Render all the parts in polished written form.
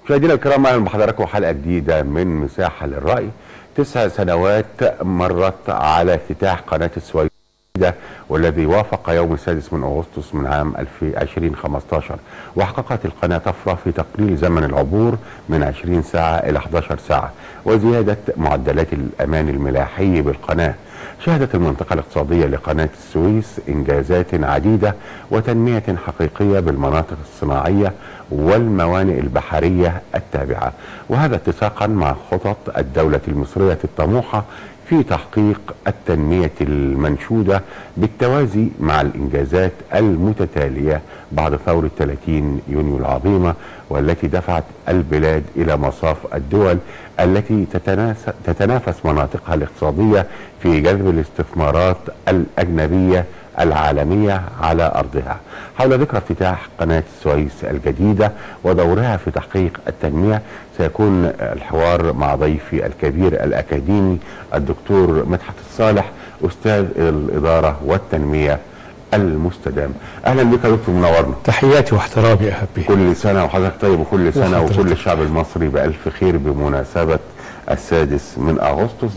مشاهدينا الكرام، اهلا بحضراتكم حلقه جديده من مساحه للراي. 9 سنوات مرت على افتتاح قناه السويس، والذي وافق يوم 6 من أغسطس من عام 2015، وحققت القناة طفرة في تقليل زمن العبور من 20 ساعة إلى 11 ساعة وزيادة معدلات الأمان الملاحي بالقناة. شهدت المنطقة الاقتصادية لقناة السويس إنجازات عديدة وتنمية حقيقية بالمناطق الصناعية والموانئ البحرية التابعة، وهذا اتساقا مع خطط الدولة المصرية الطموحة في تحقيق التنمية المنشودة بالتوازي مع الإنجازات المتتالية بعد ثورة 30 يونيو العظيمة، والتي دفعت البلاد إلى مصاف الدول التي تتنافس مناطقها الاقتصادية في جذب الاستثمارات الأجنبية العالمية على أرضها. حول ذكرى افتتاح قناة السويس الجديدة ودورها في تحقيق التنمية سيكون الحوار مع ضيفي الكبير الأكاديمي الدكتور مدحت الصالح، أستاذ الإدارة والتنمية المستدامة. أهلا بك يا دكتور، منورنا. تحياتي واحترامي يا حبيبي. كل سنة وحضرتك طيب، وكل سنة وكل الشعب المصري بألف خير بمناسبة 6 من أغسطس،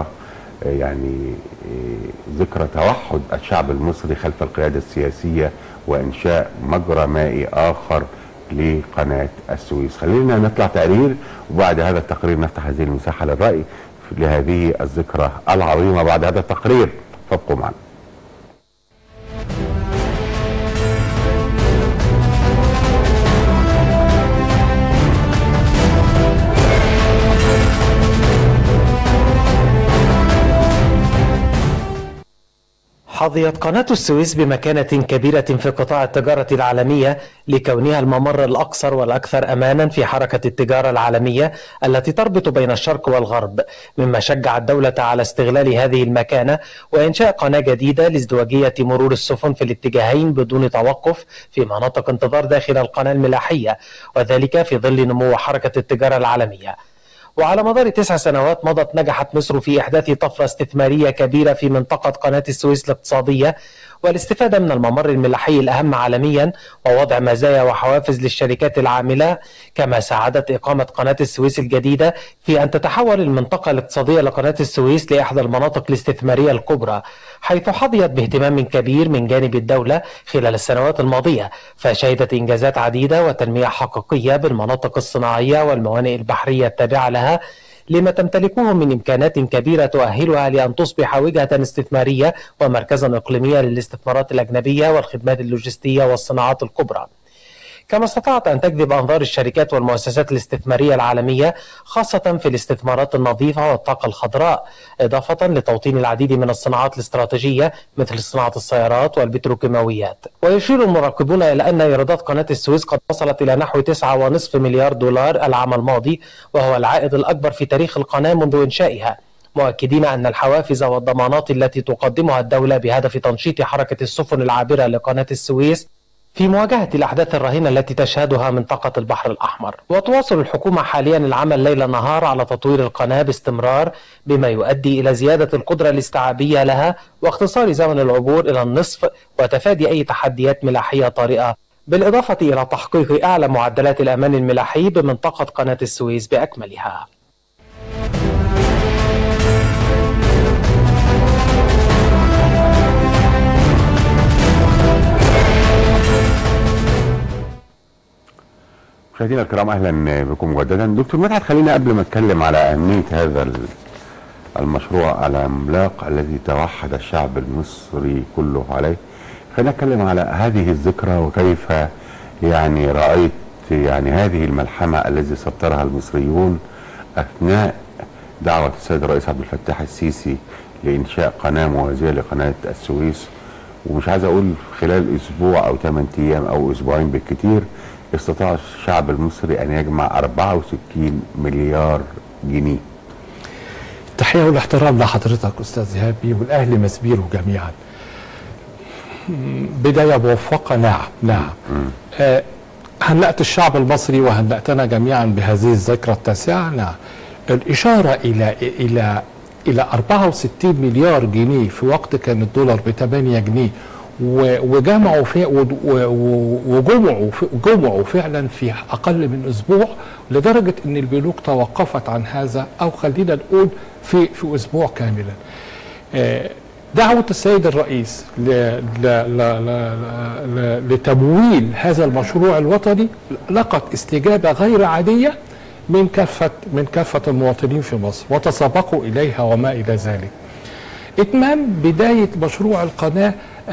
ذكرى توحد الشعب المصري خلف القيادة السياسية وإنشاء مجرى مائي آخر لقناة السويس. خلينا نطلع تقرير، وبعد هذا التقرير نفتح هذه المساحة للرأي لهذه الذكرى العظيمة. بعد هذا التقرير فابقوا معنا. حظيت قناة السويس بمكانة كبيرة في قطاع التجارة العالمية لكونها الممر الأقصر والأكثر أمانا في حركة التجارة العالمية التي تربط بين الشرق والغرب، مما شجع الدولة على استغلال هذه المكانة وإنشاء قناة جديدة لازدواجية مرور السفن في الاتجاهين بدون توقف في مناطق انتظار داخل القناة الملاحية، وذلك في ظل نمو حركة التجارة العالمية. وعلى مدار 9 سنوات مضت نجحت مصر في إحداث طفرة استثمارية كبيرة في منطقة قناة السويس الاقتصادية والاستفادة من الممر الملاحي الأهم عالميا ووضع مزايا وحوافز للشركات العاملة، كما ساعدت إقامة قناة السويس الجديدة في أن تتحول المنطقة الاقتصادية لقناة السويس لإحدى المناطق الاستثمارية الكبرى، حيث حظيت باهتمام كبير من جانب الدولة خلال السنوات الماضية، فشهدت إنجازات عديدة وتنمية حقيقية بالمناطق الصناعية والموانئ البحرية التابعة لها، لما تمتلكه من إمكانات كبيرة تؤهلها لأن تصبح وجهة استثمارية ومركزا إقليميا للاستثمارات الأجنبية والخدمات اللوجستية والصناعات الكبرى. كما استطاعت أن تجذب أنظار الشركات والمؤسسات الاستثمارية العالمية، خاصة في الاستثمارات النظيفة والطاقة الخضراء، إضافة لتوطين العديد من الصناعات الاستراتيجية مثل صناعة السيارات والبتروكيماويات. ويشير المراقبون إلى أن إيرادات قناة السويس قد وصلت إلى نحو 9.5 مليار دولار العام الماضي، وهو العائد الأكبر في تاريخ القناة منذ إنشائها، مؤكدين أن الحوافز والضمانات التي تقدمها الدولة بهدف تنشيط حركة السفن العابرة لقناة السويس في مواجهة الأحداث الرهينة التي تشهدها منطقة البحر الأحمر. وتواصل الحكومة حاليا العمل ليل نهار على تطوير القناة باستمرار، بما يؤدي إلى زيادة القدرة الاستيعابية لها واختصار زمن العبور إلى النصف وتفادي أي تحديات ملاحية طارئة، بالإضافة إلى تحقيق أعلى معدلات الأمان الملاحي بمنطقة قناة السويس بأكملها. مشاهدينا الكرام، اهلا بكم مجددا. دكتور مدحت، خلينا قبل ما اتكلم على اهميه هذا المشروع العملاق الذي توحد الشعب المصري كله عليه، خلينا نتكلم على هذه الذكرى وكيف رايت هذه الملحمه التي سطرها المصريون اثناء دعوه السيد الرئيس عبد الفتاح السيسي لانشاء قناه موازيه لقناه السويس. ومش عايز اقول خلال اسبوع او 8 ايام او اسبوعين بالكثير استطاع الشعب المصري أن يجمع 64 مليار جنيه. التحية والاحترام لحضرتك أستاذ إيهابي والأهل مسبيرو جميعا. بداية موفقة. نعم. هنأت الشعب المصري وهنأتنا جميعا بهذه الذكرى 9. نعم. الإشارة إلى 64 مليار جنيه في وقت كان الدولار ب8 جنيه وجمعوا وجمعوا فعلا في اقل من اسبوع، لدرجه ان البنوك توقفت عن هذا، او خلينا نقول في اسبوع كاملا. دعوه السيد الرئيس لتمويل هذا المشروع الوطني لقت استجابه غير عاديه من كافه المواطنين في مصر، وتسابقوا اليها وما الى ذلك. اتمام بدايه مشروع القناه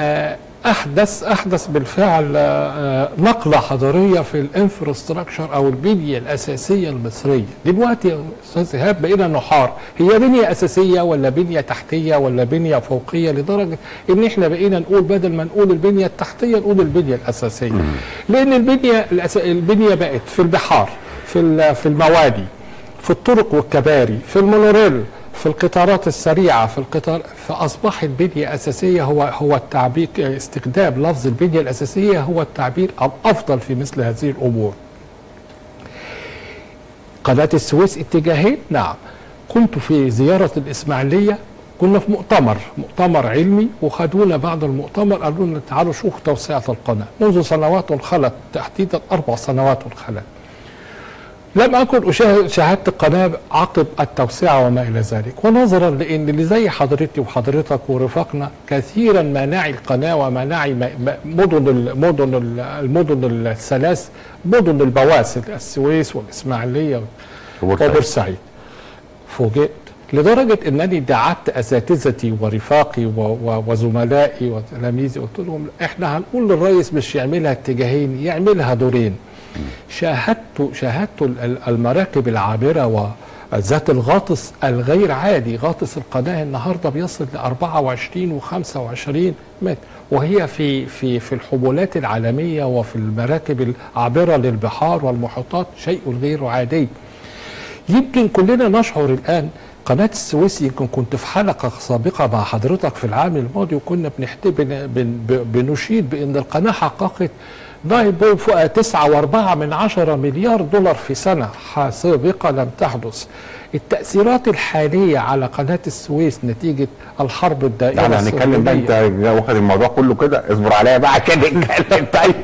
احدث بالفعل نقله حضاريه في الانفراستراكشر او البنيه الاساسيه المصريه. دلوقتي يا استاذ ايهاب بقينا نحار، هي بنيه اساسيه ولا بنيه تحتيه ولا بنيه فوقيه، لدرجه ان احنا بقينا نقول بدل ما نقول البنيه التحتيه نقول البنيه الاساسيه. لان البنيه بقت في البحار، في الموادي، في الطرق والكباري، في المونوريل، في القطارات السريعه، فاصبحت بنيه اساسيه هو التعبير، استخدام لفظ البنيه الاساسيه هو التعبير الافضل في مثل هذه الامور. قناه السويس اتجاهين، نعم. كنت في زياره الاسماعيليه، كنا في مؤتمر علمي، وخدونا بعد المؤتمر قالوا لنا تعالوا شوفوا توسعه القناه منذ سنوات خلت، تحديدا 4 سنوات خلت. لم أكن شاهدت القناة عقب التوسعة وما إلى ذلك، ونظرا لأن اللي زي حضرتي وحضرتك ورفاقنا كثيرا ما نعي القناة وما نعي المدن الثلاث، مدن البواسل، السويس والإسماعيلية وبورسعيد. فوجئت لدرجة أنني دعت أساتذتي ورفاقي وزملائي وتلاميذي، قلت لهم احنا هنقول للرئيس مش يعملها اتجاهين، يعملها دورين. شاهدت المراكب العابرة وذات الغاطس الغير عادي. غاطس القناة النهاردة بيصل ل 24 و25 متر، وهي في الحمولات العالمية وفي المراكب العابرة للبحار والمحيطات شيء غير عادي. يمكن كلنا نشعر الآن قناة السويس، يمكن كنت في حلقة سابقة مع حضرتك في العام الماضي وكنا بنشيد بأن القناة حققت 9.4 مليار دولار في سنة سابقة لم تحدث. التأثيرات الحالية على قناة السويس نتيجة الحرب الدائرة يعني هنتكلم بقى، انت واخد الموضوع كله كده، اصبر عليا بقى كده نتكلم. طيب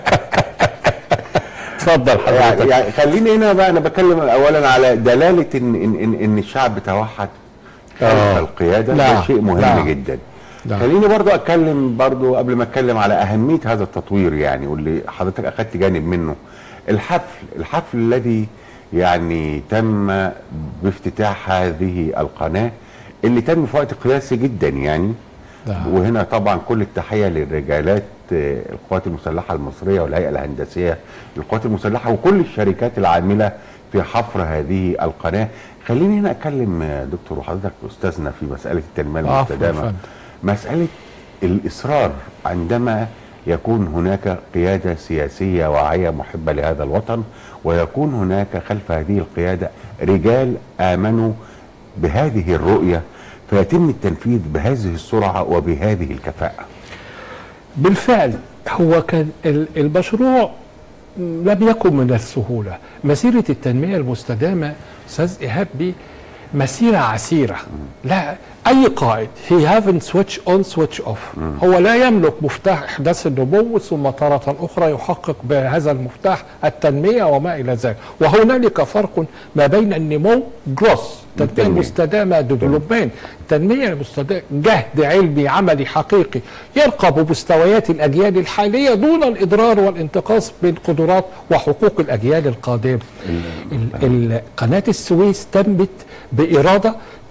اتفضل حضرتك. يعني خليني هنا بقى، انا بتكلم اولا على دلالة ان الشعب توحد خلف القيادة. ده شيء مهم جدا. خليني برضو اتكلم قبل ما اتكلم على اهمية هذا التطوير، يعني واللي حضرتك اخذت جانب منه. الحفل الذي يعني تم بافتتاح هذه القناة، اللي تم في وقت قياسي جدا يعني. وهنا طبعا كل التحية للرجالات القوات المسلحة المصرية والهيئة الهندسية للقوات المسلحة وكل الشركات العاملة في حفر هذه القناة. خليني هنا اتكلم دكتور وحضرتك استاذنا في مسألة التنمية المستدامة، مسألة الإصرار عندما يكون هناك قيادة سياسية واعية محبة لهذا الوطن، ويكون هناك خلف هذه القيادة رجال آمنوا بهذه الرؤية، فيتم التنفيذ بهذه السرعة وبهذه الكفاءة. بالفعل هو كان المشروع لم يكن من السهولة. مسيرة التنمية المستدامة أستاذ إيهاب دي مسيرة عسيرة. لا أي قائد he haven't switch on switch off. هو لا يملك مفتاح إحداث النمو ثم تارة أخرى يحقق بهذا المفتاح التنمية وما إلى ذلك. وهنالك فرق ما بين النمو جروس، التنمية المستدامة ديفلوبمنت، التنمية المستدامة جهد علمي عملي حقيقي يرقب مستويات الأجيال الحالية دون الإضرار والانتقاص من قدرات وحقوق الأجيال القادمة. قناة السويس تمت بإرادة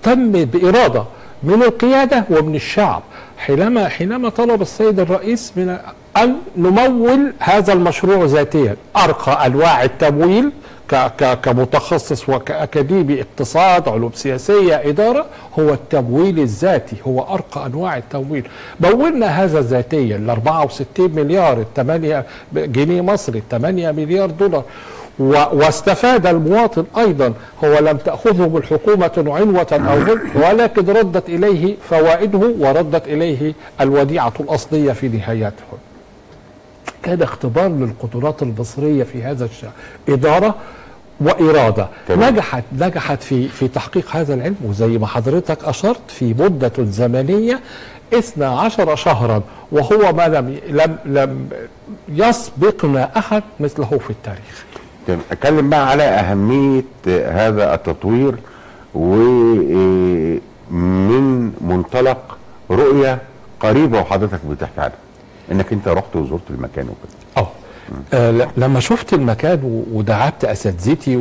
من القيادة ومن الشعب. حينما طلب السيد الرئيس من أن نمول هذا المشروع ذاتيا، أرقى أنواع التمويل كمتخصص وكأكاديمي اقتصاد علوم سياسية إدارة، هو التمويل الذاتي، هو أرقى أنواع التمويل. مولنا هذا ذاتيا ل 64 مليار، 8 جنيه مصري، 8 مليار دولار. واستفاد المواطن أيضا، هو لم تأخذه الحكومة عنوة أو ولكن ردت إليه فوائده وردت إليه الوديعة الأصلية في نهايته. كان اختبار للقدرات المصرية في هذا الشأن، إدارة وإرادة. تمام. نجحت في تحقيق هذا العلم، وزي ما حضرتك أشرت في مدة زمنية 12 شهرا، وهو ما لم يسبقنا أحد مثله في التاريخ. تمام. اتكلم بقى على اهميه هذا التطوير ومن منطلق رؤيه قريبه وحضرتك بتحكي عنها، انك انت رحت وزرت المكان وكده. لما شفت المكان ودعبت اساتذتي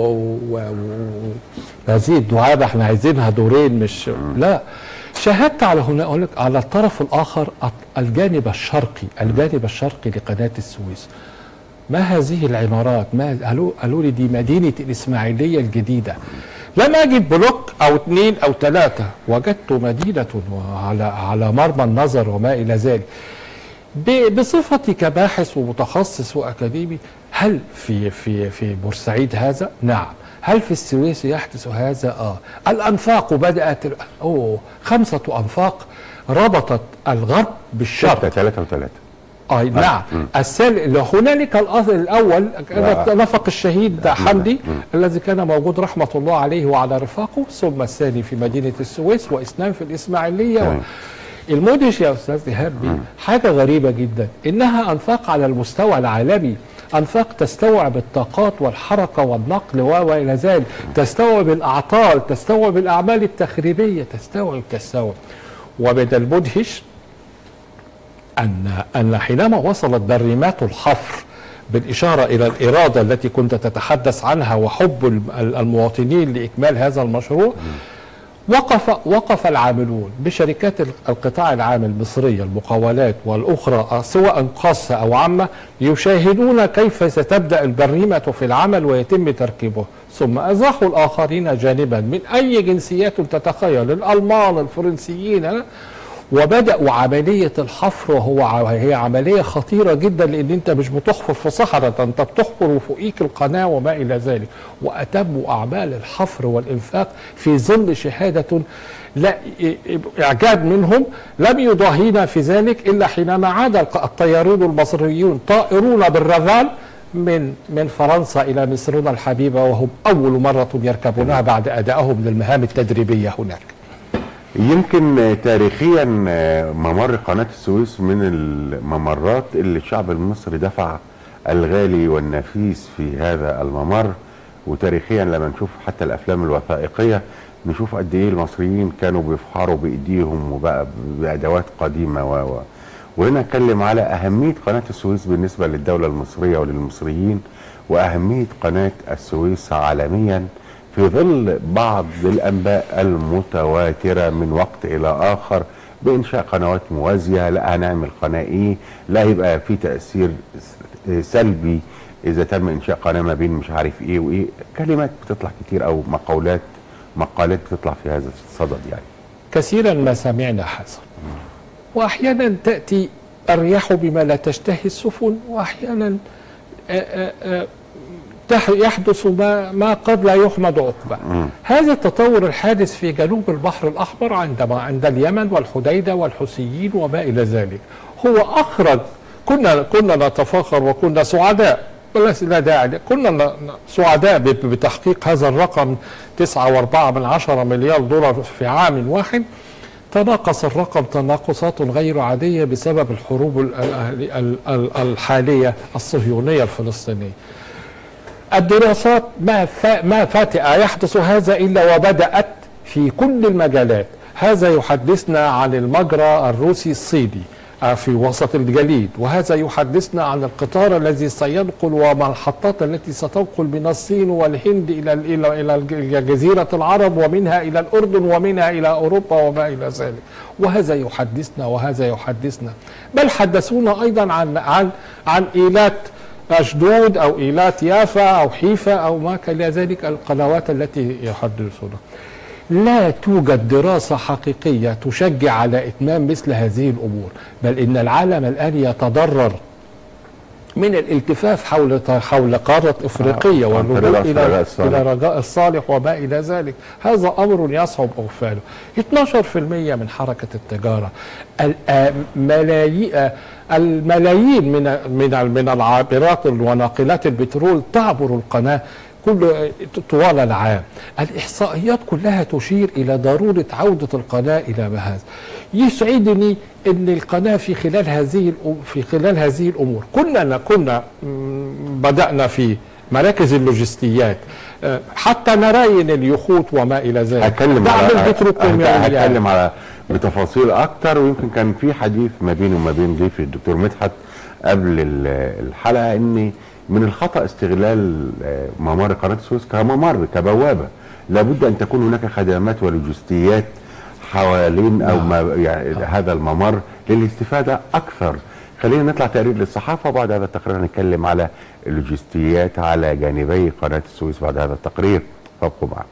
وهذه الدعابه احنا عايزينها دورين مش لا، شاهدت على هنا اقول لك على الطرف الاخر الجانب الشرقي لقناه السويس. ما هذه العمارات؟ ما قالوا لي دي مدينه الاسماعيليه الجديده. لم اجد بلوك او 2 أو 3، وجدت مدينه على مرمى النظر وما الى ذلك. بصفتي كباحث ومتخصص واكاديمي، هل في بورسعيد هذا؟ نعم. هل في السويس يحدث هذا؟ الانفاق بدات 5 أنفاق ربطت الغرب بالشرق. 3 و3. نعم. هنالك الاول نفق الشهيد حمدي الذي كان موجود رحمه الله عليه وعلى رفاقه، ثم الثاني في مدينه السويس، واثنان في الاسماعيليه. المدهش يا استاذ ايهاب حاجه غريبه جدا، انها انفاق على المستوى العالمي، انفاق تستوعب الطاقات والحركه والنقل والى ذلك، تستوعب الاعطال، تستوعب الاعمال التخريبيه، تستوعب. ومن المدهش ان حينما وصلت بريمات الحفر بالاشاره الى الاراده التي كنت تتحدث عنها وحب المواطنين لاكمال هذا المشروع، وقف العاملون بشركات القطاع العام المصرية المقاولات والأخرى سواء خاصة أو عامة، يشاهدون كيف ستبدأ البريمة في العمل ويتم تركيبه، ثم أزاحوا الآخرين جانبا من أي جنسيات تتخيل، الألمان، الفرنسيين، وبدأوا عملية الحفر، هي عملية خطيرة جدا، لأن أنت مش بتحفر في صحراء، أنت بتحفر وفوقيك القناة وما إلى ذلك. وأتموا أعمال الحفر والإنفاق في ظل شهادة لا إعجاب منهم لم يضاهينا في ذلك إلا حينما عاد الطيارون المصريون طائرون بالرافال من فرنسا إلى مصرنا الحبيبة، وهم أول مرة يركبونها بعد أدائهم للمهام التدريبية هناك. يمكن تاريخيا ممر قناة السويس من الممرات اللي الشعب المصري دفع الغالي والنفيس في هذا الممر، وتاريخيا لما نشوف حتى الافلام الوثائقية نشوف قد ايه المصريين كانوا بيفحروا بايديهم وبقى بادوات قديمة وهنا اتكلم على اهمية قناة السويس بالنسبة للدولة المصرية وللمصريين، واهمية قناة السويس عالميا في ظل بعض الأنباء المتواترة من وقت إلى آخر بإنشاء قنوات موازية، لا هنعمل قناة إيه، لا يبقى في تأثير سلبي إذا تم إنشاء قناة ما بين مش عارف إيه وإيه، كلمات بتطلع كتير أو مقالات بتطلع في هذا الصدد. يعني كثيرا ما سمعنا هذا، وأحيانا تأتي الرياح بما لا تشتهي السفن، وأحيانا يحدث ما قد لا يحمد عقبه. هذا التطور الحادث في جنوب البحر الأحمر عند اليمن والحديدة والحوثيين وما إلى ذلك، هو أخرج. كنا نتفاخر وكنا سعداء، لا داعي، كنا سعداء بتحقيق هذا الرقم 9.4 مليار دولار في عام واحد. تناقص الرقم تناقصات غير عادية بسبب الحروب الحالية الصهيونية الفلسطينية. الدراسات ما فاتئة يحدث هذا إلا وبدأت في كل المجالات. هذا يحدثنا عن المجرى الروسي الصيني في وسط الجليد، وهذا يحدثنا عن القطار الذي سينقل والمحطات التي ستنقل من الصين والهند إلى جزيرة العرب، ومنها إلى الأردن، ومنها إلى أوروبا وما إلى ذلك. وهذا يحدثنا بل حدثونا أيضا عن إيلات أشدود أو إيلات يافا أو حيفا أو ما كان ذلك، القنوات التي يحدثون. لا توجد دراسة حقيقية تشجع على إتمام مثل هذه الأمور، بل إن العالم الآن يتضرر من الالتفاف حول قارة إفريقيا واللجوء إلى رجاء الصالح وما إلى ذلك. هذا أمر يصعب إغفاله. 12% من حركة التجارة، الملايين من العابرات وناقلات البترول تعبر القناة طوال العام. الإحصائيات كلها تشير إلى ضرورة عودة القناة إلى ما هذا. يسعدني أن القناة في خلال هذه الأمور كنا بدأنا في مراكز اللوجستيات، حتى نراين اليخوت وما إلى ذلك. هتكلم على بتفاصيل أكتر، ويمكن كان في حديث ما بيني وما بين ضيفي الدكتور مدحت قبل الحلقة ان من الخطأ استغلال ممر قناة السويس كممر كبوابة. لابد ان تكون هناك خدمات ولوجستيات حوالين او ما يعني هذا الممر للاستفادة اكثر. خلينا نطلع تقرير للصحافة، وبعد هذا التقرير هنتكلم على اللوجستيات على جانبي قناة السويس بعد هذا التقرير، فابقوا معنا.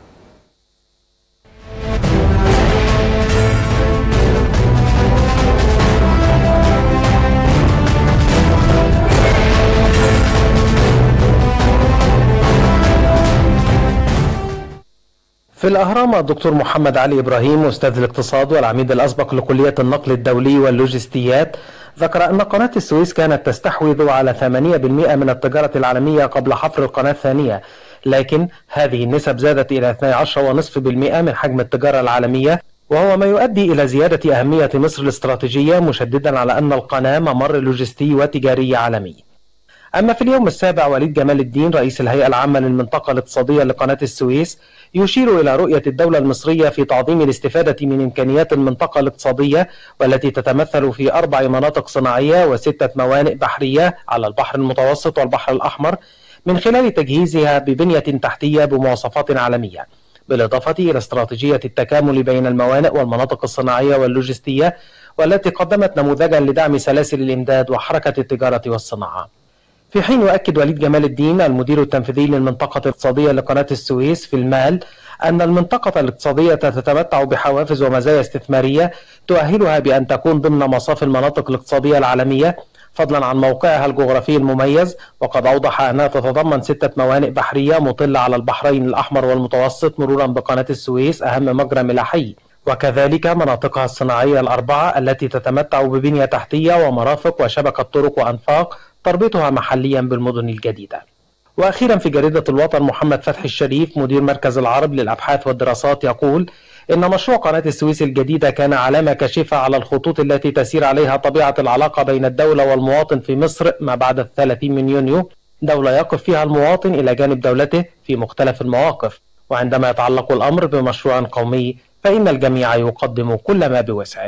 في الأهرام الدكتور محمد علي إبراهيم أستاذ الاقتصاد والعميد الأسبق لكلية النقل الدولي واللوجستيات ذكر أن قناة السويس كانت تستحوذ على 8% من التجارة العالمية قبل حفر القناة الثانية، لكن هذه النسب زادت إلى 12.5% من حجم التجارة العالمية، وهو ما يؤدي إلى زيادة أهمية مصر الاستراتيجية، مشددا على أن القناة ممر لوجستي وتجاري عالمي. أما في اليوم السابع وليد جمال الدين رئيس الهيئة العامة للمنطقة الاقتصادية لقناة السويس يشير إلى رؤية الدولة المصرية في تعظيم الاستفادة من إمكانيات المنطقة الاقتصادية، والتي تتمثل في 4 مناطق صناعية و6 موانئ بحرية على البحر المتوسط والبحر الأحمر، من خلال تجهيزها ببنية تحتية بمواصفات عالمية، بالإضافة إلى استراتيجية التكامل بين الموانئ والمناطق الصناعية واللوجستية، والتي قدمت نموذجا لدعم سلاسل الإمداد وحركة التجارة والصناعة. في حين يؤكد وليد جمال الدين المدير التنفيذي للمنطقة الاقتصادية لقناة السويس في المال أن المنطقة الاقتصادية تتمتع بحوافز ومزايا استثمارية تؤهلها بأن تكون ضمن مصاف المناطق الاقتصادية العالمية، فضلا عن موقعها الجغرافي المميز، وقد أوضح أنها تتضمن 6 موانئ بحرية مطلة على البحرين الأحمر والمتوسط مرورا بقناة السويس أهم مجرى ملاحي، وكذلك مناطقها الصناعية ال4 التي تتمتع ببنية تحتية ومرافق وشبكة طرق وأنفاق تربطها محليا بالمدن الجديدة. وأخيرا في جريدة الوطن محمد فتحي الشريف مدير مركز العرب للأبحاث والدراسات يقول إن مشروع قناة السويس الجديدة كان علامة كاشفة على الخطوط التي تسير عليها طبيعة العلاقة بين الدولة والمواطن في مصر ما بعد 30 من يونيو، دولة يقف فيها المواطن إلى جانب دولته في مختلف المواقف، وعندما يتعلق الأمر بمشروع قومي فإن الجميع يقدم كل ما بوسعه.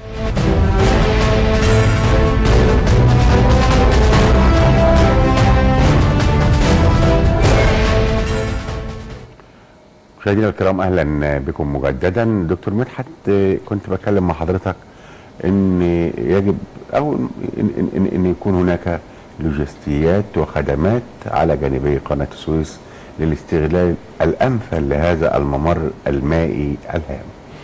مشاهدينا الكرام، اهلا بكم مجددا. دكتور مدحت، كنت بتكلم مع حضرتك ان يجب او ان يكون هناك لوجستيات وخدمات على جانبي قناه السويس للاستغلال الامثل لهذا الممر المائي الهام.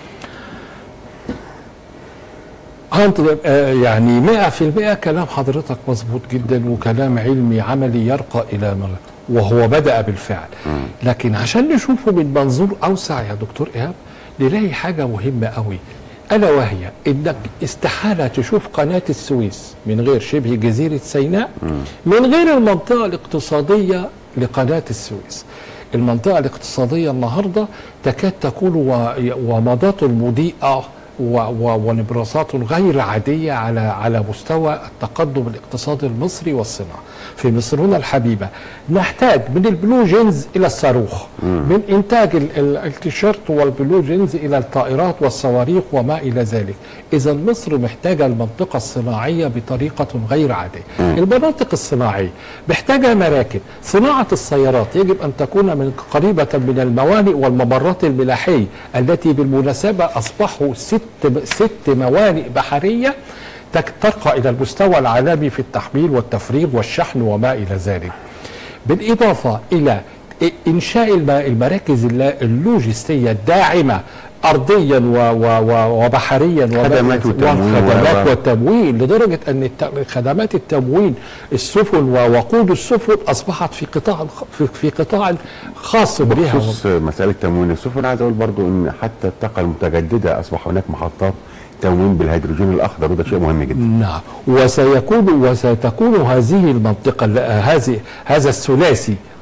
يعني 100% كلام حضرتك مظبوط جدا، وكلام علمي عملي يرقى الى وهو بدأ بالفعل. لكن عشان نشوفه من منظور أوسع يا دكتور إيهاب نلاقي حاجة مهمة قوي، ألا وهي إنك استحالة تشوف قناة السويس من غير شبه جزيرة سيناء، من غير المنطقة الاقتصادية لقناة السويس. المنطقة الاقتصادية النهاردة تكاد تكون ومضات مضيئة ونبراسات غير عادية على مستوى التقدم الاقتصادي المصري والصناعة. في مصرنا الحبيبة نحتاج من البلو جينز إلى الصاروخ، من إنتاج التيشيرت والبلو جينز إلى الطائرات والصواريخ وما إلى ذلك. إذا مصر محتاجة المنطقة الصناعية بطريقة غير عادية. المناطق الصناعية محتاجة مراكب. صناعة السيارات يجب أن تكون قريبة من الموانئ والممرات الملاحية التي بالمناسبة أصبحوا 6 موانئ بحرية ترقى إلى المستوى العالمي في التحميل والتفريغ والشحن وما إلى ذلك، بالإضافة إلى إنشاء المراكز اللوجستية الداعمة أرضيا وبحريا خدمات والتموين، لدرجة أن خدمات التموين السفن ووقود السفن أصبحت في قطاع خاص بها. بخصوص مسألة تموين السفن، عايز أقول برضو أن حتى الطاقة المتجددة أصبح هناك محطات تموين بالهيدروجين الأخضر، وده شيء مهم جدا. نعم، وستكون هذه المنطقة هذا الثلاثي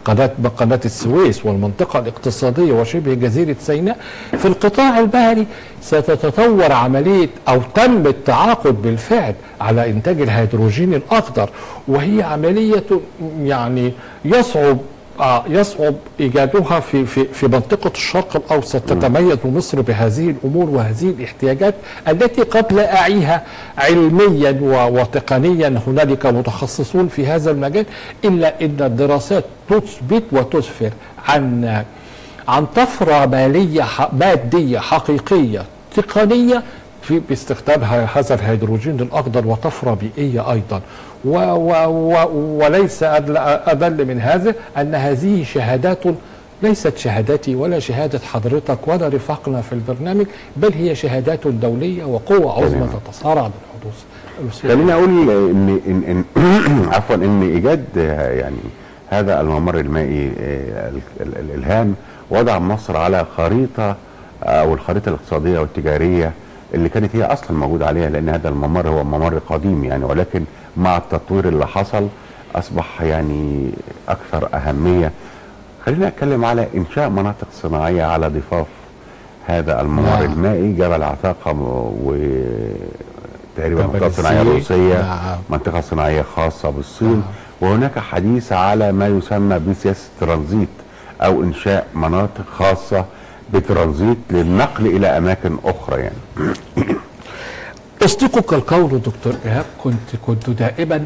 قناة السويس والمنطقة الاقتصادية وشبه جزيرة سيناء. في القطاع البحري ستتطور عملية أو تم التعاقد بالفعل على إنتاج الهيدروجين الأخضر، وهي عملية يعني يصعب إيجادها في منطقة الشرق الأوسط. تتميز مصر بهذه الأمور وهذه الاحتياجات التي قد لا أعيها علميا وتقنيا، هنالك متخصصون في هذا المجال، إلا أن الدراسات تثبت وتسفر عن طفرة مادية حقيقية تقنية في باستخدام هذا الهيدروجين الأخضر، وطفرة بيئية أيضا. وليس أدل من هذا أن هذه شهادات ليست شهادتي ولا شهادة حضرتك ولا رفاقنا في البرنامج، بل هي شهادات دولية وقوة عظمى تتصارع بالحدوث. خليني أقول إن عفوا إن إيجاد يعني هذا الممر المائي الهام وضع مصر على خريطة أو الخريطة الاقتصادية والتجارية اللي كانت هي أصلا موجودة عليها، لأن هذا الممر هو ممر قديم يعني، ولكن مع التطوير اللي حصل أصبح يعني أكثر أهمية. خلينا أتكلم على إنشاء مناطق صناعية على ضفاف هذا الممر المائي، جبل عتاقة وتقريبا منطقة صناعية روسية، منطقة صناعية خاصة بالصين، وهناك حديث على ما يسمى بسياسة ترانزيت أو إنشاء مناطق خاصة بترانزيت للنقل إلى أماكن أخرى يعني. أصدقك القول دكتور إيهاب، كنت دائما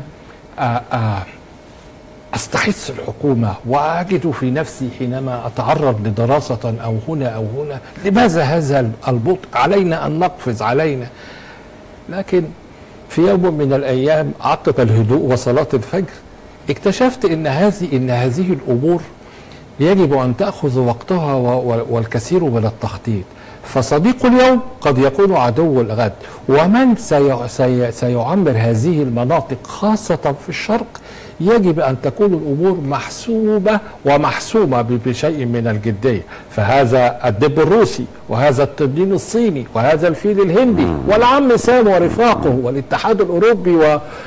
أستحث الحكومة وأجد في نفسي حينما أتعرض لدراسة أو هنا، لماذا هذا البطء؟ علينا أن نقفز، علينا. لكن في يوم من الأيام عقب الهدوء وصلاة الفجر اكتشفت إن هذه الأمور يجب أن تأخذ وقتها والكثير من التخطيط. فصديق اليوم قد يكون عدو الغد، ومن سيعمر هذه المناطق خاصة في الشرق يجب أن تكون الأمور محسوبة ومحسومة بشيء من الجدية. فهذا الدب الروسي، وهذا التنين الصيني، وهذا الفيل الهندي، والعم سام ورفاقه، والاتحاد الأوروبي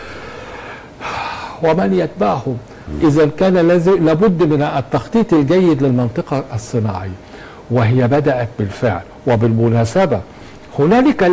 ومن يتبعهم، إذا كان لابد من التخطيط الجيد للمنطقة الصناعية، وهي بدأت بالفعل. وبالمناسبة هنالك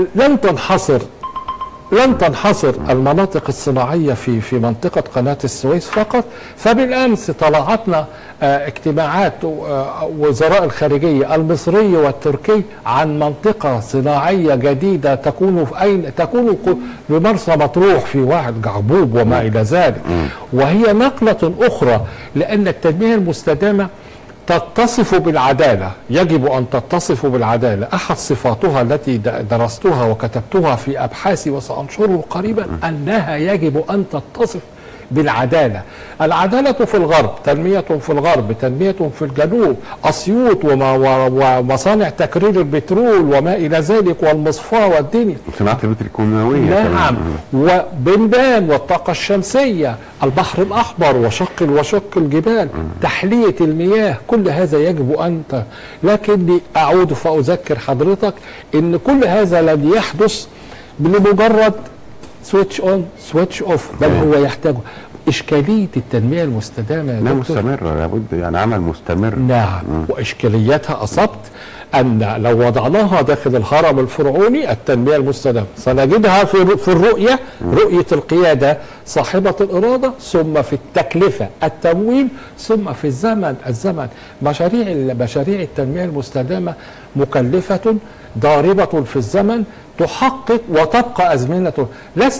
لن تنحصر المناطق الصناعية في منطقة قناة السويس فقط. فبالأمس طلعتنا اجتماعات وزراء الخارجية المصري والتركي عن منطقة صناعية جديدة تكون بمرسى مطروح في واحد جعبوب وما إلى ذلك. وهي نقلة أخرى، لأن التنمية المستدامة تتصف بالعدالة، يجب أن تتصف بالعدالة. أحد صفاتها التي درستها وكتبتها في أبحاثي وسأنشره قريبا أنها يجب أن تتصف بالعدالة. العدالة في الغرب، تنمية في الغرب، تنمية في الجنوب، أسيوط ومصانع تكرير البترول وما إلى ذلك، والمصفاة والدنيا، صناعة البترولية، نعم، وبنبان والطاقة الشمسية، البحر الأحمر وشق الجبال، تحلية المياه، كل هذا يجب أن لكني أعود فأذكر حضرتك إن كل هذا لن يحدث لمجرد سويتش اون سويتش اوف، بل هو يحتاج اشكاليه التنميه المستدامه. لا، مستمره، لابد يعني عمل مستمر. نعم. واشكاليتها اصبت ان لو وضعناها داخل الهرم الفرعوني التنميه المستدامه سنجدها في الرؤيه، رؤيه القياده صاحبه الاراده، ثم في التكلفه التمويل، ثم في الزمن. مشاريع التنميه المستدامه مكلفه ضاربه في الزمن، تحقق وتبقى أزمنة.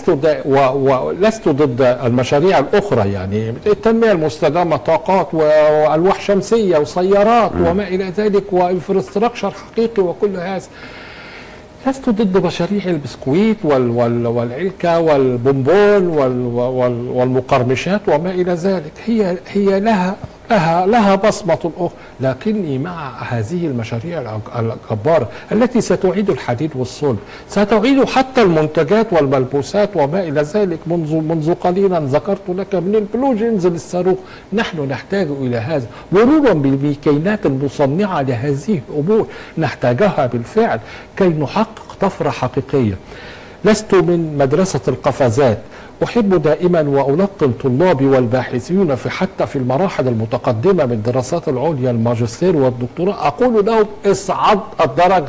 لست ضد المشاريع الأخرى، يعني التنمية المستدامة، طاقات وألواح شمسية وسيارات وما إلى ذلك، وإنفراستراكشر حقيقي وكل هذا. لست ضد مشاريع البسكويت والعلكة والبونبون والمقرمشات وما إلى ذلك، هي لها بصمة أخرى. لكني مع هذه المشاريع الجبارة التي ستعيد الحديد والصلب، ستعيد حتى المنتجات والملبوسات وما إلى ذلك. منذ قليلا ذكرت لك من البلوجينز للصاروخ، نحن نحتاج إلى هذا، مرورا بالميكانات المصنعة لهذه الأمور نحتاجها بالفعل كي نحقق طفرة حقيقية. لست من مدرسة القفزات أحب دائما وألقن طلابي والباحثين حتى في المراحل المتقدمة من دراسات العليا الماجستير والدكتوراه، أقول لهم اصعد الدرج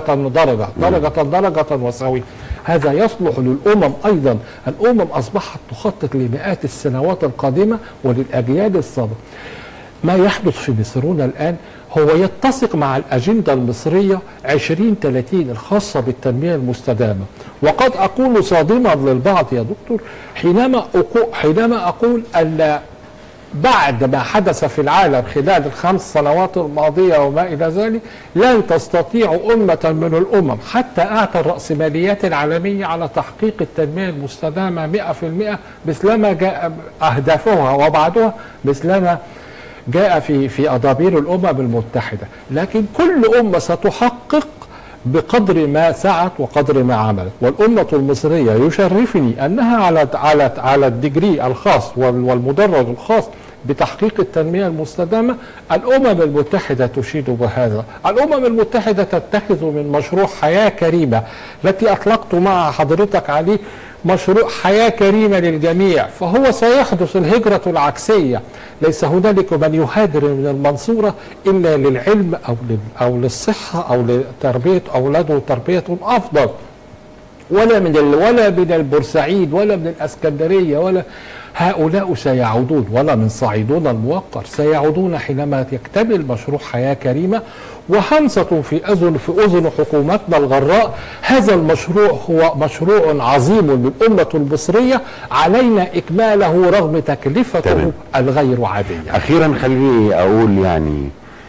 درجة وسوي. هذا يصلح للأمم أيضا. الأمم أصبحت تخطط لمئات السنوات القادمة وللأجيال السابقة. ما يحدث في مصرنا الآن هو يتسق مع الأجندة المصرية 2030 الخاصة بالتنمية المستدامة. وقد أكون صادما للبعض يا دكتور حينما أقول أن بعد ما حدث في العالم خلال ال5 سنوات الماضية وما إلى ذلك، لن تستطيع أمة من الأمم حتى أعتى الرأسماليات العالمية على تحقيق التنمية المستدامة 100% مثلما جاء أهدافها وبعدها مثلما جاء في أدابير الأمم المتحدة. لكن كل أمة ستحقق بقدر ما سعت وقدر ما عملت. والأمة المصرية يشرفني أنها على الديجري الخاص والمدرج الخاص بتحقيق التنمية المستدامة. الأمم المتحدة تشيد بهذا. الأمم المتحدة تتخذ من مشروع حياة كريمة التي أطلقت مع حضرتك عليه مشروع حياة كريمة للجميع، فهو سيحدث الهجرة العكسية. ليس هنالك من يهاجر من المنصورة إلا للعلم أو للصحة أو لتربية أولاده تربية أفضل، ولا من البورسعيد ولا من الأسكندرية، ولا هؤلاء سيعودون، ولا من صعيدون الموقر سيعودون حينما يكتمل مشروع حياة كريمة. وهمسة في أذن حكومتنا الغراء، هذا المشروع هو مشروع عظيم للأمة المصرية، علينا إكماله رغم تكلفته الغير عادية. أخيرا خليني أقول يعني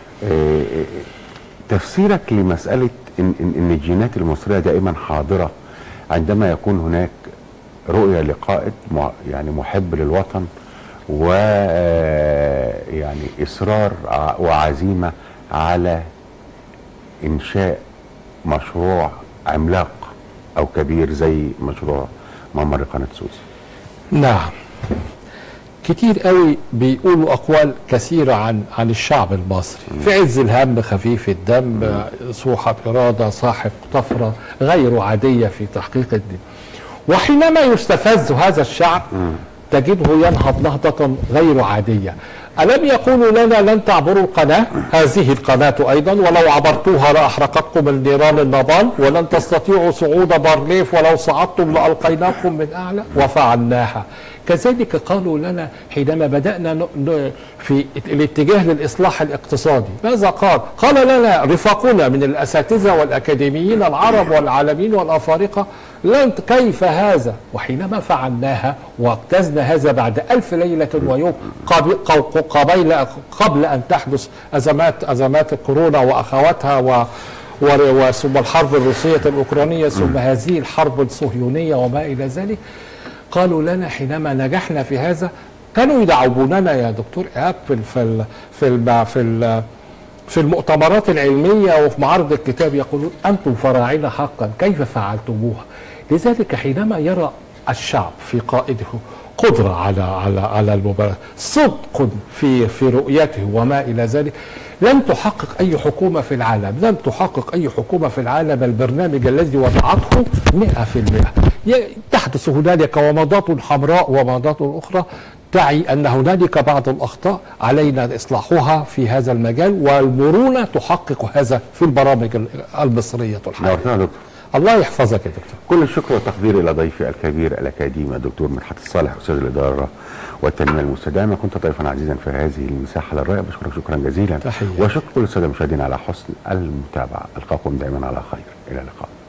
تفسيرك لمسألة إن الجينات المصرية دائما حاضرة عندما يكون هناك رؤية لقائد يعني محب للوطن ويعني إصرار وعزيمة على إنشاء مشروع عملاق أو كبير زي مشروع ممر قناة السويس. نعم، كتير قوي بيقولوا أقوال كثيرة عن الشعب المصري في عز الهم، خفيف الدم، صاحب إرادة، صاحب طفرة غير عادية في تحقيق الدين. وحينما يستفز هذا الشعب تجده ينهض نهضة غير عادية. ألم يقولوا لنا لن تعبروا القناة؟ هذه القناة أيضا ولو عبرتوها لأحرقتكم النيران النضال، ولن تستطيعوا صعود بارليف ولو صعدتم لألقيناكم من أعلى، وفعلناها. كذلك قالوا لنا حينما بدأنا في الاتجاه للإصلاح الاقتصادي، ماذا قال؟ قال لنا رفاقنا من الأساتذة والأكاديميين العرب والعالمين والأفارقة كيف هذا؟ وحينما فعلناها واجتزنا هذا بعد 1000 ليلة ويوم قبل أن تحدث أزمات الكورونا وأخواتها ثم الحرب الروسية الأوكرانية ثم هذه الحرب الصهيونية وما إلى ذلك، قالوا لنا حينما نجحنا في هذا كانوا يدعوننا يا دكتور إيهاب في المؤتمرات العلمية وفي معارض الكتاب يقولون أنتم فراعنة حقا، كيف فعلتموها؟ لذلك حينما يرى الشعب في قائده قدرة على المباراة، صدق في رؤيته وما إلى ذلك، لن تحقق أي حكومة في العالم، لن تحقق أي حكومة في العالم البرنامج الذي وضعته 100%. تحدث هنالك ومضات حمراء ومضات أخرى تعي أن هنالك بعض الأخطاء علينا إصلاحها في هذا المجال، والمرونة تحقق هذا في البرامج المصرية الحالية. الله يحفظك يا دكتور. كل الشكر والتقدير الى ضيفي الكبير الاكاديمي الدكتور مدحت الصالح استاذ الاداره والتنميه المستدامه. كنت ضيفا عزيزا في هذه المساحه للرؤيه، بشكرك شكرا جزيلا. تحية. وشكر كل الساده المشاهدين على حسن المتابعه. القاكم دائما على خير، الى اللقاء.